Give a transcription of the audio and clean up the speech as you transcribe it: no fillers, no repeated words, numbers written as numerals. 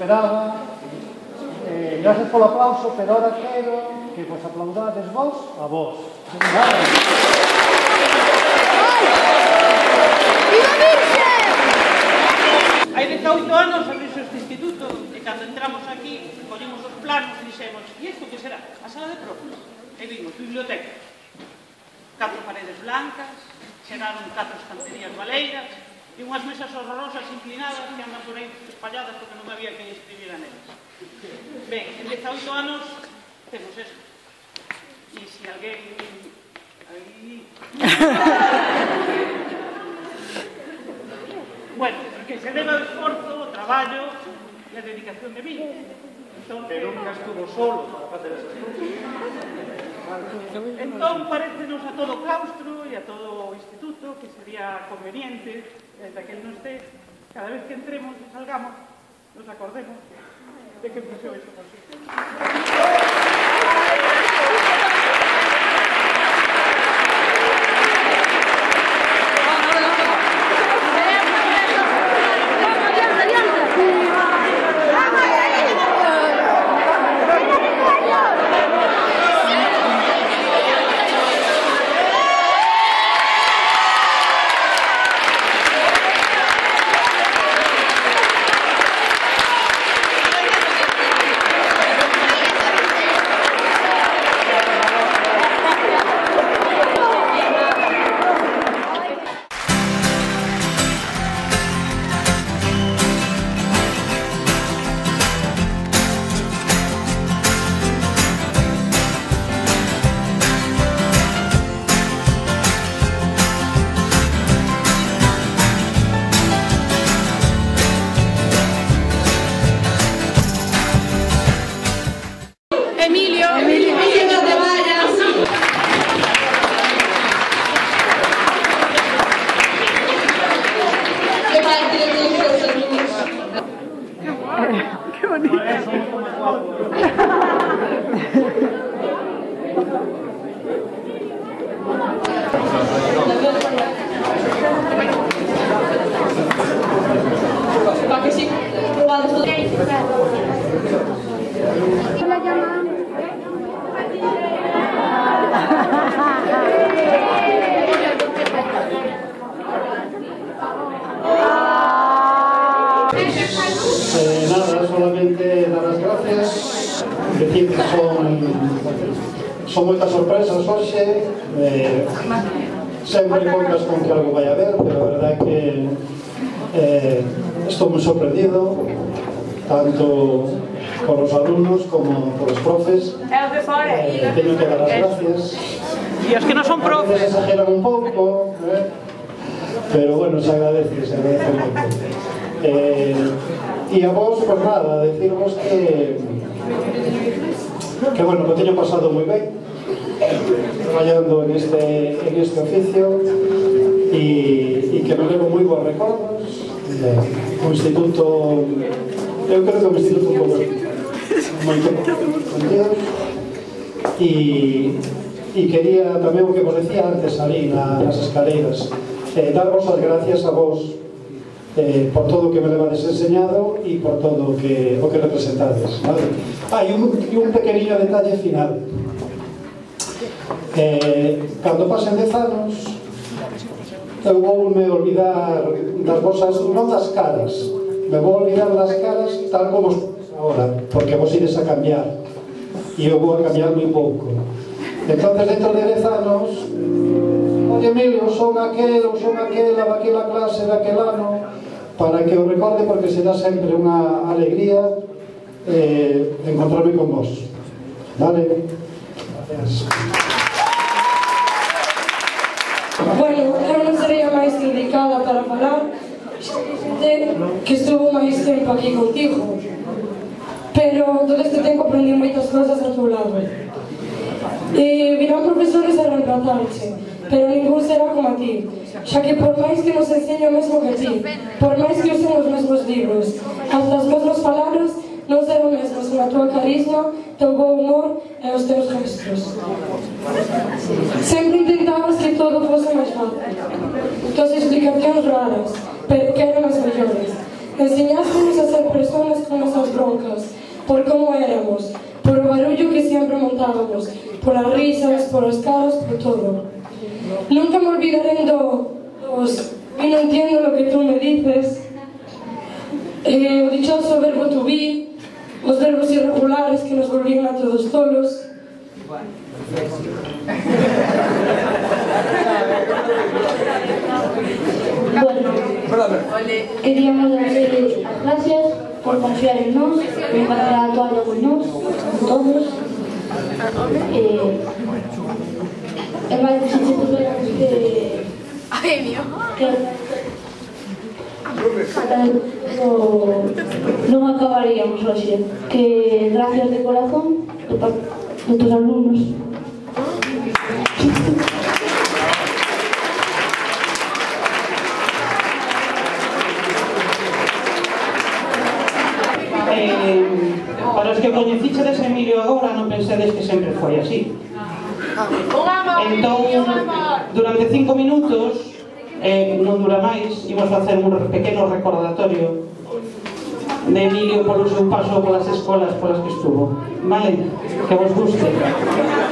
esperaba. Gracias polo aplauso, pero ahora quero que vos aplaudades vos a vos. Hai 18 anos abriuse este instituto e cando entramos aquí collemos os planos e dixemos, e isto que será? A sala de profes. E vimos, biblioteca, 4 paredes blancas, chegaron 4 estanterías baleiras e unhas mesas horrorosas inclinadas que andan por aí espalladas porque non había quen escribira nelas. Ben, en 18 anos temos esto. E se alguén... Bueno, porque se debe ao esforzo, o traballo e a dedicación de mí. Pero nunca estuvo solo para facer esas cousas. Entón, parecenos a todo o claustro e a todo o instituto que sería conveniente, desde que él non esté, cada vez que entremos e salgamos, nos acordemos de que empezou isto por sí. Nada, solamente dar as gracias, decir que son moitas sorpresas hoxe, sempre contas con que algo vai haber, pero a verdade é que estou moi sorprendido, tanto por os alumnos como por os profes. Teño que dar as gracias. E os que non son profes. A veces exageran un pouco, pero bueno, se agradece moito. E a vos, pues nada, decirvos que bueno, que teño pasado moi ben traballando en este oficio e que me levo moi bons recordos. O instituto, eu creo que o instituto moito contidos e quería tamén o que vos decía antes ali nas escaleiras, darvos as gracias a vos por todo o que me levades enseñado e por todo o que representades, vale? E un pequeniño detalle final. Cando pasen 10 anos eu voume olvidar das vosas, non das caras, me vou olvidar das caras tal como agora, porque vos ides a cambiar e eu vou a cambiar moi pouco. Entonces, dentro de 10 anos, oye, Emilio, son aquel ou son aquela daquela clase daquel ano, para que o recorde, porque será sempre unha alegría encontrarme con vos. Vale? Gracias. Bueno, eu non sería máis indicada para falar de que estuvo máis tempo aquí contigo, pero todo este tempo aprendi moitas cosas a tu lado. Virán profesores a reemplazarche, pero ningún será como a ti, xa que por máis que nos enseño o mesmo que ti, por máis que usen os mesmos libros, as mesmas palabras non serán mesmas con a tua carisma, teu bo humor e os teus gestos. Sempre intentabas que todo fose máis fácil, tuas explicacións raras, pero que eran as mellores. Enseñástenos a ser personas con esas broncas, por cómo éramos, por el barullo que siempre montábamos, por las risas, por los caros, por todo. Nunca me olvidaré y no entiendo lo que tú me dices. O dichoso verbo to be, os verbos irregulares que nos volvían a todos tolos. Bueno, queríamos darle las gracias por confiar en nos, por pasar a toalla con nos, con todos. É máis que se tuviéramos non acabaríamos hoxe. Que gracias de corazón de tus alumnos. Para os que coñecichedes a Emilio agora non pensedes que sempre foi así. Entón, durante 5 minutos, non dura máis, imos facer un pequeno recordatorio de Emilio polo seu paso polas escolas polas que estuvo. Vale? Que vos guste.